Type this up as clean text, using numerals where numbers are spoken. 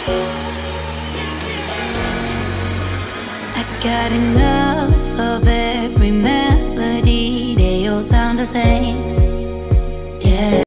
I got enough of every melody, they all sound the same.